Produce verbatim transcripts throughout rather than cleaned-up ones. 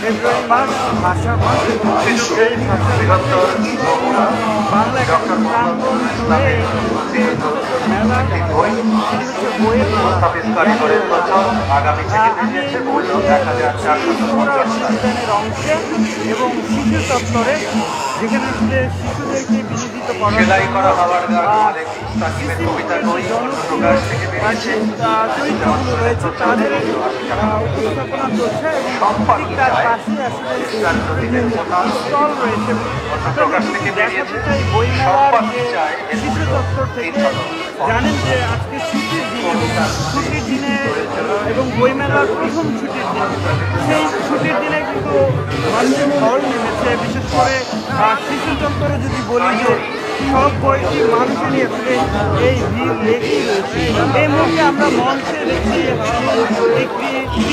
ফেব্রুয়ারি মাস ভাষা মাস এই ভাষা বাংলা মেলা বইয়ের অংশে এবং শিশু চত্বরে যেখানে আসলে শিশুদেরকে বিনোদিত করা চরিত্রগুলো রয়েছে তাদের উপস্থাপনা করছে এবং তার পাশে আসলে স্টল রয়েছে। দেখাতে চাই বইমেলার যে শিশু চত্বর থেকে জানেন যে আজকে ছুটির দিন ছুটির দিনে এবং বইমেলার প্রথম ছুটির দিন, সেই ছুটির দিনে কিন্তু মানুষের ঢল নেমেছে। বিশেষ করে শিশু চত্বরে যদি বলি যে সব বয়সী মানুষ নিয়ে এই ভিড় লেগেই রয়েছে। এই মুহূর্তে আমরা মঞ্চে দেখছি একটি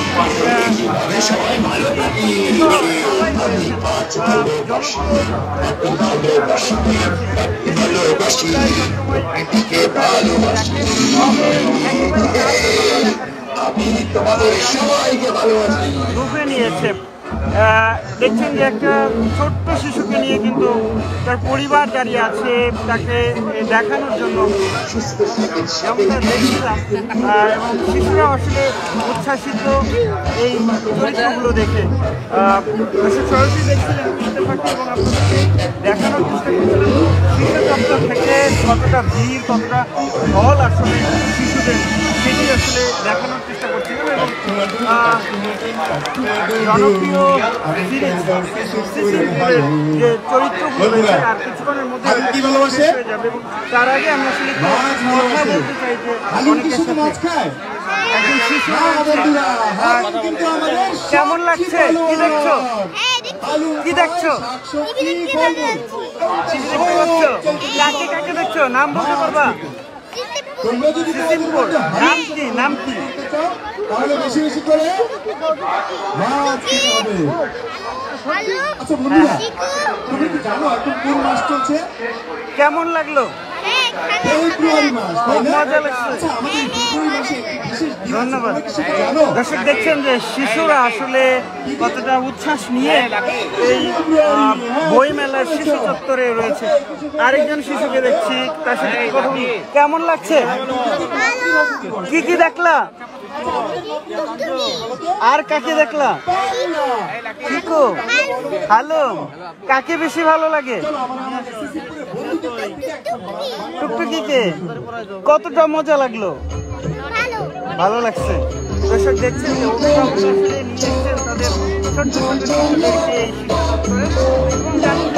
রূপে নিয়েছে। দেখছেন যে একটা ছোট্ট শিশুকে নিয়ে কিন্তু তার পরিবার দাঁড়িয়ে আছে তাকে দেখানোর জন্য, যেমনটা দেখছিলাম। এবং শিশুরা আসলে উচ্ছ্বাসিত এই চরিত্রগুলো দেখে। সরাসরি দেখছিলেন ইত্তেফাকে এবং আপনাদেরকে দেখানোর চেষ্টা করছিলাম শিশু চত্বর থেকে কতটা ভিড় কতটা ঢল আসলে শিশুদের, সেটি আসলে দেখানোর চেষ্টা করছিলাম। এবং জনপ্রিয় যে চরিত্রগুলো রয়েছে আর কিছুক্ষণের মধ্যে হয়ে যাবে এবং তার আগে আমরা আসলে কথা বলতে চাই যে অনেকের সাথে একজন শিশু কেমন লাগছে, কি দেখছো কি দেখছো কাকে কাকে দেখছো, নাম বলতে পারবা? নাম কি নাম কি তাহলে বেশি বেশি করে মাছ খেতে হবে। আচ্ছা বন্ধুরা, তুমি কি জানো এখন কোন মাস চলছে? কেমন লাগলো? ফেব্রুয়ারি মাস, তাই না? মজা লাগছে। আচ্ছা, আমাদের ফেব্রুয়ারি মাসে বিশেষ ধন্যবাদ। জানো দর্শক দেখছেন যে শিশুরা আসলে কতটা উচ্ছ্বাস নিয়ে এই বইমেলার শিশু চত্বরে রয়েছে। আরেকজন শিশুকে দেখছি, তার সাথে কথা বলি। কেমন লাগছে, কি কি দেখলা, আর কাকে দেখলা? ঠিকো হ্যালো, কাকে বেশি ভালো লাগে? টুকটুকিকে। কতটা মজা লাগলো? ভালো লাগছে। দর্শক দেখছেন যে অভিভাবকরা নিয়ে এসেছেন তাদের ছোট্ট ছোট শিশুদেরকে এই শিক্ষা এবং জানি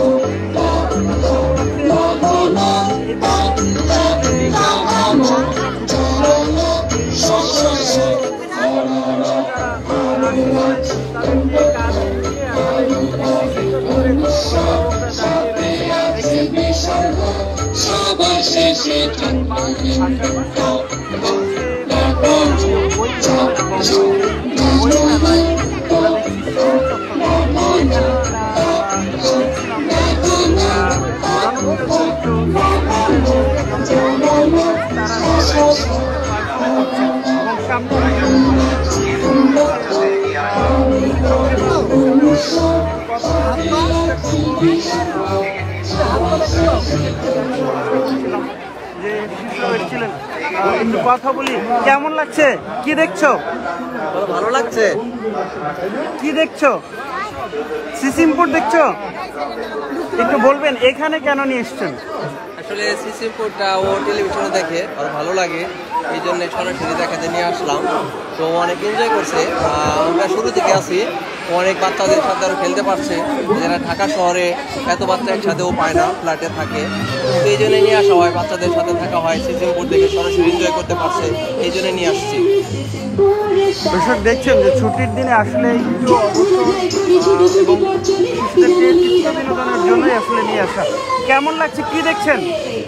একটু কথা বলি। কেমন লাগছে, কি দেখছো? ভালো লাগছে। কি দেখছো? সিসিমপুর দেখছো? একটু বলবেন এখানে কেন নিয়ে এসছেন? আসলে সিসিমপুরটা ও টেলিভিশনে দেখে আর ভালো লাগে, এই জন্য সরাসরি দেখাতে নিয়ে আসলাম। তো অনেক এনজয় করছে। আমরা শুরু থেকে আছি, অনেক বাচ্চাদের সাথে আরও খেলতে পারছে, যারা ঢাকা শহরে এত বাচ্চা একসাথেও পায় না, ফ্ল্যাটে থাকে। তো এই জন্যে নিয়ে আসা হয়, বাচ্চাদের সাথে থাকা হয়, সিসিমপুর দেখে সরাসরি এনজয় করতে পারছে, এই জন্য নিয়ে আসছি। দর্শক দেখছেন যে ছুটির দিনে আসলে একটু এবং শিশুদেরকে চিত্ত বিনোদনের জন্যই আসলে নিয়ে আসা। কেমন লাগছে, কি দেখছেন,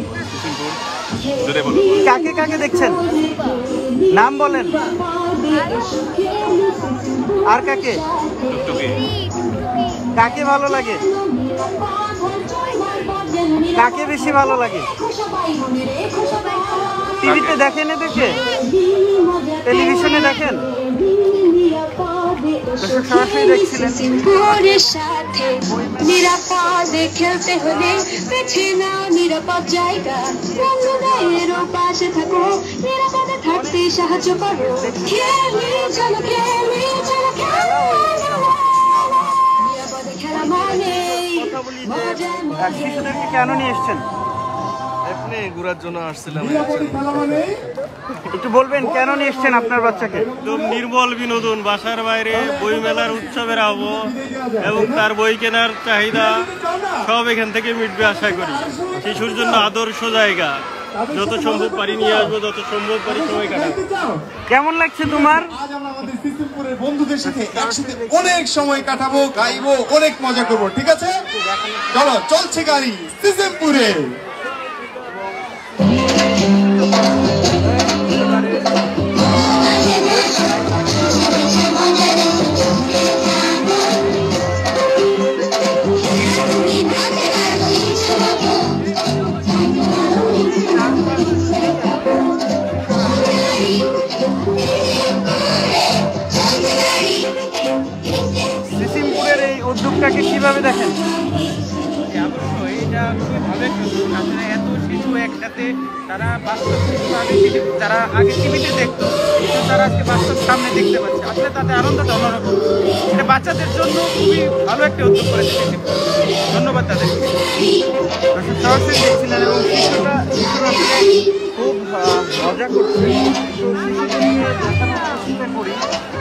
কাকে কাকে দেখছেন, নাম বলেন, আর কাকে কাকে ভালো লাগে, কাকে বেশি ভালো লাগে? টিভিতে দেখেন, এদেরকে টেলিভিশনে দেখেন, দর্শক সরাসরি দেখছিলেন সিম্পুরের সাথে নিরাপদে খেলতে হলে বেছে নাও নিরাপদ জায়গা রঙ্গদায়ের পাশে থাকো নিরাপদে থাকতে সাহায্য করো খেলি চলো খেলি চলো নিরাপদে খেলা মানে আর শিশুদেরকে কেন নিয়ে এসছেন? এমনি ঘোরার জন্য আসছিলাম। একটু বলবেন কেন নিয়ে এসছেন আপনার বাচ্চাকে? একদম নির্মল বিনোদন, বাসার বাইরে বই মেলার উৎসবের আবহ এবং তার বই কেনার চাহিদা সব এখান থেকে মিটবে আশা করি। শিশুর জন্য আদর্শ জায়গা, যত সম্ভব পারি নিয়ে আসবো, যত সম্ভব পারি সময় কাটাবো। কেমন লাগছে তোমার? আজ আমরা আমাদের সিসিমপুরের বন্ধুদের সাথে একসাথে অনেক সময় কাটাবো, গাইবো, অনেক মজা করবো, ঠিক আছে? চলো চলছে গাড়ি সিসিমপুরে। সিসিমপুরের এই উদ্যোগটাকে কিভাবে দেখেন? অবশ্যই এটা খুবই ভালো একটা উদ্যোগ। আসলে এত শিশু একসাথে তারা বাস্তবভাবে যারা আগে টিভিতে দেখতো কিন্তু তারা আজকে বাস্তব সামনে দেখতে পাচ্ছে, আসলে তাদের আনন্দটা অন্যরকম। এটা বাচ্চাদের জন্য খুবই ভালো একটা উদ্যোগ করেছে। ধন্যবাদ তাদেরকে। সরাসরি দেখছিলেন এবং শিশুরা শিশুরা আসলে খুব আহ, মজা করছে। তো শিশুদেরকে দেখানোর চেষ্টা করি।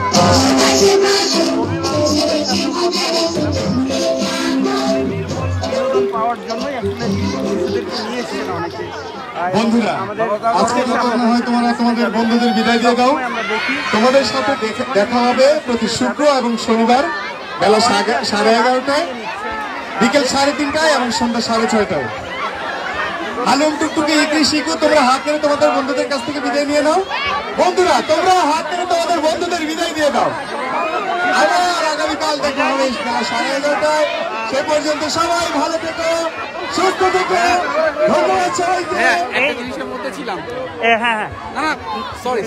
বিনোদন পাওয়ার জন্যই আসলে শিশুদেরকে নিয়ে এসেছেন অনেকে। আর বন্ধুরা, আমাদের আজকে মতো মনে হয় তোমরা তোমাদের বন্ধুদের বিদায় দিয়ে দাও। আমরা দেখি তোমাদের সাথে দেখে- দেখা হবে প্রতি শুক্র এবং শনিবার বেলা সাগে- সাড়ে এগারোটায়, বিকেল সাড়ে তিনটায় এবং সন্ধ্যা সাড়ে ছয়টায়। হালুম টুকটুকি ইকরি শিখু, তোমরা হাত ধরে তোমাদের বন্ধুদের কাছ থেকে বিদায় নিয়ে নাও। বন্ধুরা, তোমরা হাত ধরে তোমাদের বন্ধুদের বিদায় দিয়ে দাও। আবার আগামীকাল দেখা হবে বেলা সাড়ে এগারোটায়। সে পর্যন্ত সবাই ভালো থেকো, সুস্থ থেকো। ধন্যবাদ সবাইকে। একটা জিনিসের মধ্যে ছিলাম এ, হ্যাঁ হ্যাঁ না না সরি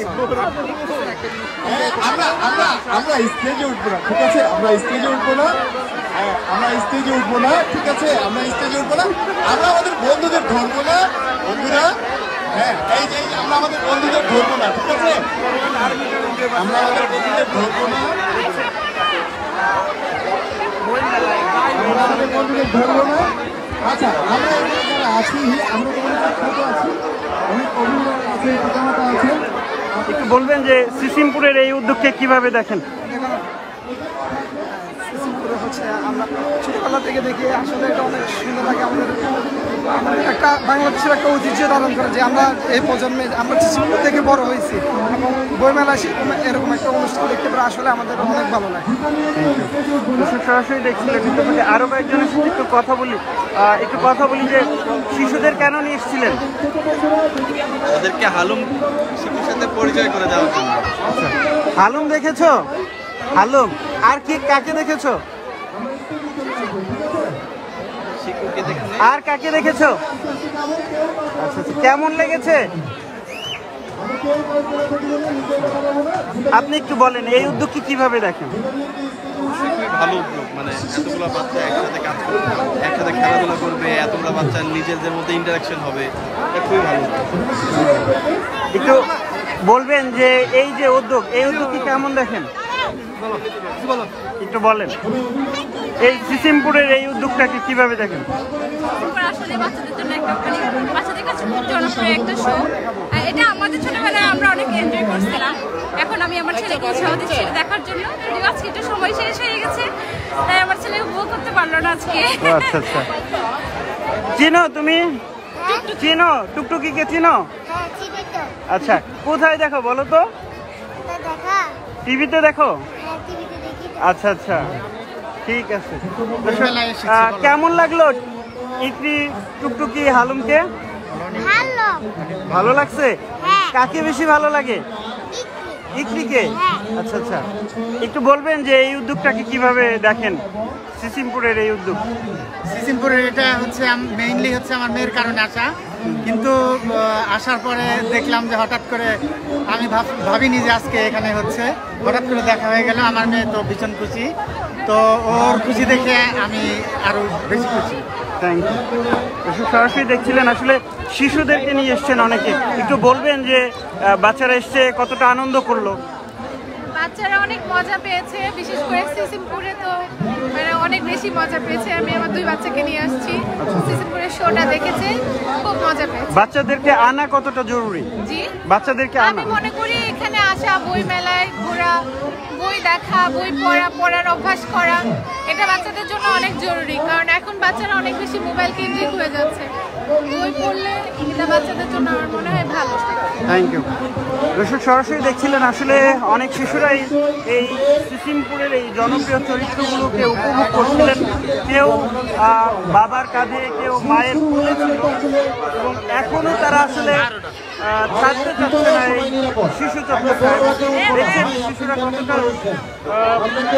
আমরা আমরা আমরা স্টেজে উঠবো না, ঠিক আছে? আমরা স্টেজে উঠবো না, হ্যাঁ, আমরা স্টেজে উঠবো না, ঠিক আছে? আমরা স্টেজে উঠবো না, আমরা আমাদের বন্ধুদের ধরবো না, বন্ধুরা। হ্যাঁ, এই যে আমরা আমাদের বন্ধুদের ধরবো না, ঠিক আছে? আমরা আমাদের বন্ধুদের ধরবো না, আমরা আমাদের বন্ধুদের ধরবো না। আচ্ছা, আমরা এখানে যারা আছি, আমরা তোমাদের সাথে ছোট আছি, অনেক অভিভাবক আছে, পিতামাতা আছেন। একটু বলবেন যে সিসিমপুরের এই উদ্যোগকে কিভাবে দেখেন? সিসিমপুরে হচ্ছে আমরা ছোটবেলা থেকে দেখি, আসলে এটা অনেক সুন্দর লাগে। আমাদের আমাদের একটা বাংলাদেশের একটা ঐতিহ্য ধারণ করে যে আমরা এই প্রজন্মে আমরা সিসিমপুর থেকে বড় হয়েছি এবং বইমেলা এরকম একটা অনুষ্ঠান দেখতে পারে আসলে আমাদের অনেক ভালো লাগে। দর্শক সরাসরি দেখছিলেন, কিন্তু বলি আরো কয়েকজনের সাথে একটু কথা বলি আহ, একটু কথা বলি যে শিশুদের কেন নিয়ে এসেছিলেন? ওদেরকে হালুম শিশুর সাথে পরিচয় করে দেওয়ার জন্য। হালুম দেখেছো? হালুম আর কি কাকে দেখেছো? শিশুকে দেখে আর কাকে দেখেছো? আচ্ছা আচ্ছা, কেমন লেগেছে? আপনি একটু বলেন এই উদ্যোগকে কিভাবে দেখেন? খুবই ভালো উদ্যোগ। মানে এতগুলো বাচ্চা একসাথে কাজ করবে, একসাথে খেলাধুলা করবে, এতগুলো বাচ্চা নিজেদের মধ্যে ইন্টারাকশন হবে, এটা খুবই ভালো উদ্যোগ। একটু বলবেন যে এই যে উদ্যোগ, এই উদ্যোগকে কেমন দেখেন? একটু বলেন এই সিসিমপুরের এই উদ্যোগটাকে কিভাবে দেখেন? আসলে বাচ্চাদের জন্য একটা মানে বাচ্চাদের কাছে খুব জনপ্রিয় একটা শো। এটা আমাদের ছোটবেলায় আমরা অনেক এনজয় করছিলাম। এখন আমি আমার ছেলেকে উৎসাহ দিচ্ছি এটা দেখার জন্য। যদিও আজকে একটু সময় শেষ হয়ে গেছে, তাই আমার ছেলে উপভোগ করতে পারলো না আজকে। আচ্ছা আচ্ছা, চিনো তুমি? চিনো টুকটুকিকে চিনো? আচ্ছা, কোথায় দেখো বলো তো? টিভিতে দেখো? আচ্ছা আচ্ছা, ঠিক আছে। আহ, কেমন লাগলো ইকরি টুকটুকি হালুমকে? ভালো ভালো লাগছে? হ্যাঁ। কাকে বেশি ভালো লাগে? ইকরিকে? আচ্ছা আচ্ছা, একটু বলবেন যে এই উদ্যোগটাকে কিভাবে দেখেন, সিসিমপুরের এই উদ্যোগ? সিসিমপুরের এটা হচ্ছে মেইনলি হচ্ছে আমার মেয়ের কারণে আসা। কিন্তু আহ, আসার পরে দেখলাম যে হঠাৎ করে আমি ভাব- ভাবিনি যে আজকে এখানে হচ্ছে, হঠাৎ করে দেখা হয়ে গেল। আমার মেয়ে তো ভীষণ খুশি, তো ওর খুশি দেখে আমি আরো বেশি খুশি। Thank you. সরাসরি দেখছিলেন আসলে শিশুদেরকে নিয়ে এসছেন অনেকে, একটু বলবেন যে আহ, বাচ্চারা এসছে কতটা আনন্দ করলো? বাচ্চারা অনেক মজা পেয়েছে, বিশেষ করে সিসিমপুরে তো মানে অনেক বেশি মজা পেয়েছে। আমি আমার দুই বাচ্চাকে নিয়ে আসছি, সিসিমপুরের শোটা দেখেছে, খুব মজা পেয়েছে। বাচ্চাদেরকে আনা কতটা জরুরি? জি, বাচ্চাদেরকে আমি আনা মনে করি এখানে আসা, বই মেলায় ঘোরা, বই দেখা, বই পড়া, পড়ার অভ্যাস করা, এটা বাচ্চাদের জন্য অনেক জরুরি। কারণ এখন বাচ্চারা অনেক বেশি মোবাইল কেন্দ্রিক হয়ে যাচ্ছে। বই পড়লে এটা বাচ্চাদের জন্য আমার মনে হয় ভালো। Thank you. দর্শক সরাসরি দেখছিলেন আসলে অনেক শিশুরাই এই সিসিমপুরের এই জনপ্রিয় চরিত্রগুলোকে উপভোগ করছিলেন। কেউ আহ, বাবার কাঁধে, কেউ মায়ের কোলে ছিল এবং এখনো তারা আসলে আহ, ছাড়তে চাচ্ছে না এই শিশু চত্বরটা। দেখছেন শিশুরা কতটা আহ,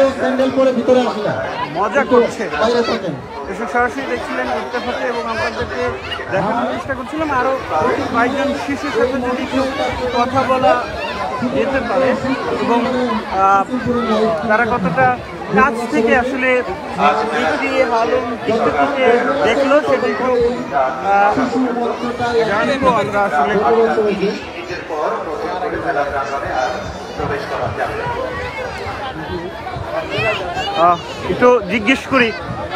মজা করছে। দর্শক সরাসরি দেখছিলেন ইত্তেফাকে এবং আপনাদেরকে দেখানোর চেষ্টা করছিলাম আরও কয়েকজন শিশুর সাথে যদি একটু কথা বলা যেতে পারে এবং আহ, তারা কতটা কাছ থেকে আসলে একটি হালুম থেকে দেখলো সেটা একটু আহ, জানবো আমরা আসলে। আহ, একটু জিজ্ঞেস করি,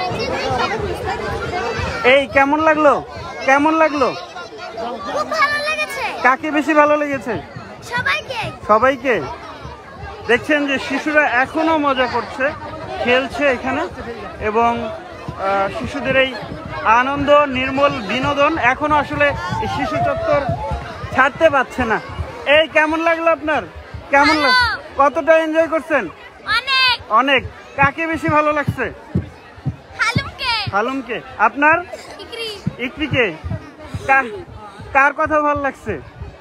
এই কেমন লাগলো? কেমন লাগলো? খুব ভালো লেগেছে কাকে বেশি ভালো লেগেছে? সবাইকে। সবাইকে। দেখছেন যে শিশুরা এখনো মজা করছে, খেলছে এখানে এবং আহ, শিশুদের এই আনন্দ, নির্মল বিনোদন এখনো আসলে এই শিশু চত্বর ছাড়তে পারছে না। এই কেমন লাগলো আপনার? কেমন লাগ কতটা এনজয় করছেন? অনেক। অনেক। কাকে বেশি ভালো লাগছে? হালুমকে। হালুমকে। আপনার? ইকরি। ইকরিকে। কা- কার কথা ভালো লাগছে?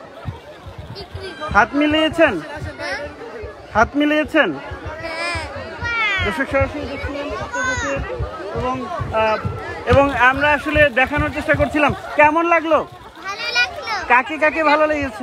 ইকরি। হাত মিলিয়েছেন? হাত মিলিয়েছেন? হ্যাঁ। দর্শক সরাসরি দেখছিলেন আপনাদেরকে এবং আহ, এবং আমরা আসলে দেখানোর চেষ্টা করছিলাম কেমন লাগলো, ভালো লাগলো। কাকে কাকে ভালো লেগেছে,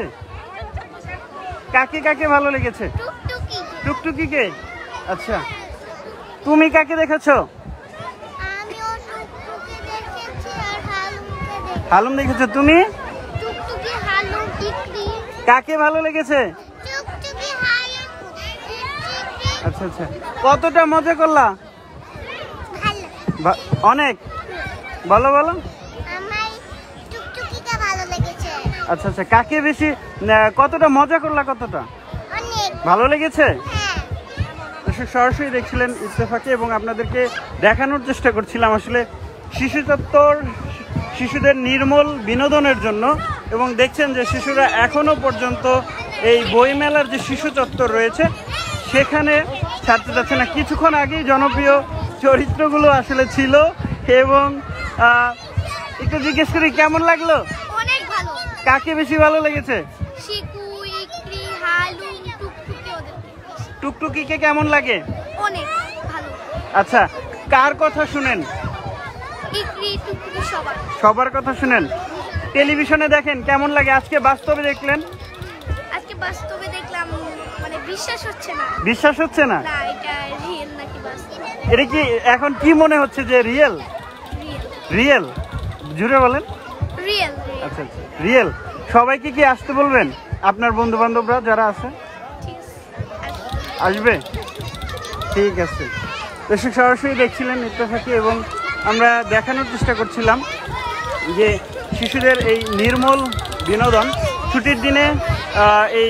কাকে কাকে ভালো লেগেছে? টুকটুকি। টুকটুকিকে। আচ্ছা, তুমি কাকে দেখেছো? আমিও টুকটুকি দেখেছি আর হালুমকে দেখেছি। হালুম দেখেছো তুমি? টুকটুকি, হালুম, ইকরি। কাকে ভালো লেগেছে? টুকটুকি, হালুম, ইকরি। আচ্ছা আচ্ছা, কতটা মজা করলা? ভালো। বা- অনেক। বলো বলো। আমার টুকটুকিটা ভালো লেগেছে। আচ্ছা আচ্ছা, কাকে বেশি আহ, কতটা মজা করলা? কতটা অনেক। ভালো লেগেছে? হ্যাঁ। দর্শক সরাসরি দেখছিলেন ইত্তেফাকে এবং আপনাদেরকে দেখানোর চেষ্টা করছিলাম আসলে শিশু চত্বর শিশুদের নির্মল বিনোদনের জন্য এবং দেখছেন যে শিশুরা এখনো পর্যন্ত এই বইমেলার যে শিশু চত্বর রয়েছে সেখানে ছাড়তে যাচ্ছে না। কিছুক্ষণ আগেই জনপ্রিয় চরিত্রগুলো আসলে ছিল এবং আহ, একটু জিজ্ঞেস করি কেমন লাগলো? অনেক ভালো। কাকে বেশি ভালো লেগেছে? শিকু, ইকরি, হালুম, টুকটুকি ওদের বেশি। টুকটুকিকে কেমন লাগে? অনেক ভালো। আচ্ছা, কার কথা শুনেন? ইকরি, টুকটুকি সবার। সবার কথা শুনেন। টেলিভিশনে দেখেন কেমন লাগে? আজকে বাস্তবে দেখলেন? আজকে বাস্তবে দেখলাম, মানে বিশ্বাস হচ্ছে না। বিশ্বাস হচ্ছে না? না, এটা রিয়েল নাকি বাস্তব? এটা কি এখন কি মনে হচ্ছে যে রিয়েল? রিয়েল। রিয়েল জুড়ে বলেন। রিয়েল। আচ্ছা আচ্ছা, রিয়েল। সবাইকে কি আসতে বলবেন? আপনার বন্ধু বান্ধবরা যারা আছে ঠিক আছে। আসবে? ঠিক আছে। দর্শক সরাসরি দেখছিলেন ইত্তেফাকে এবং আমরা দেখানোর চেষ্টা করছিলাম যে শিশুদের এই নির্মল বিনোদন ছুটির দিনে আহ, এই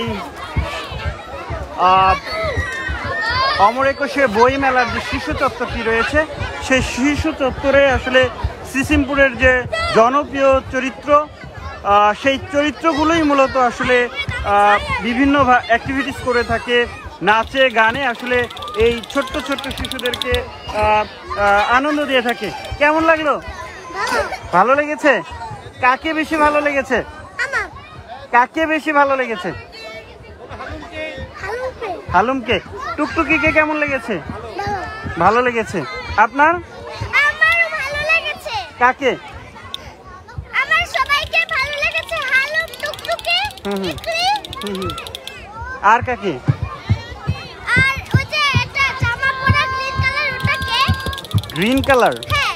আহ, অমর একুশে বই মেলার যে শিশু চত্বরটি রয়েছে সেই শিশু চত্বরে আসলে সিসিমপুরের যে জনপ্রিয় চরিত্র আহ, সেই চরিত্রগুলোই মূলত আসলে আহ, বিভিন্ন অ্যাক্টিভিটিস করে থাকে, নাচে গানে আসলে এই ছোট্ট ছোট্ট শিশুদেরকে আহ, আহ, আনন্দ দিয়ে থাকে। কেমন লাগলো? ভালো লেগেছে? কাকে বেশি ভালো লেগেছে? আমার। কাকে বেশি ভালো লেগেছে? হালুমকে। হালুমকে। টুকটুকিকে কেমন লেগেছে? ভালো। ভালো লেগেছে। আপনার? আমারও ভালো লেগেছে। কাকে? আমার সবাইকে ভালো হুম হুম ইকরি হুম হুম। আর কাকে? আর ওই যে একটা জামা পরা গ্রিন কালার ওটাকে গ্রিন কালার। হ্যাঁ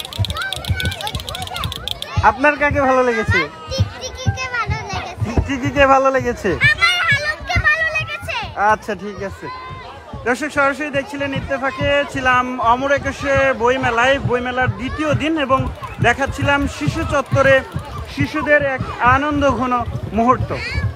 আপনার কাকে ভালো লেগেছে? টিকটিকিকে ভালো লেগেছে টিকটিকিকে ভালো লেগেছে। আমার হালুমকে ভালো লেগেছে। আচ্ছা ঠিক আছে। দর্শক সরাসরি দেখছিলেন ইত্তেফাকে, ছিলাম অমর একুশে বইমেলায়, বইমেলার দ্বিতীয় দিন, এবং দেখাচ্ছিলাম শিশু চত্বরে শিশুদের এক আনন্দ ঘন মুহূর্ত।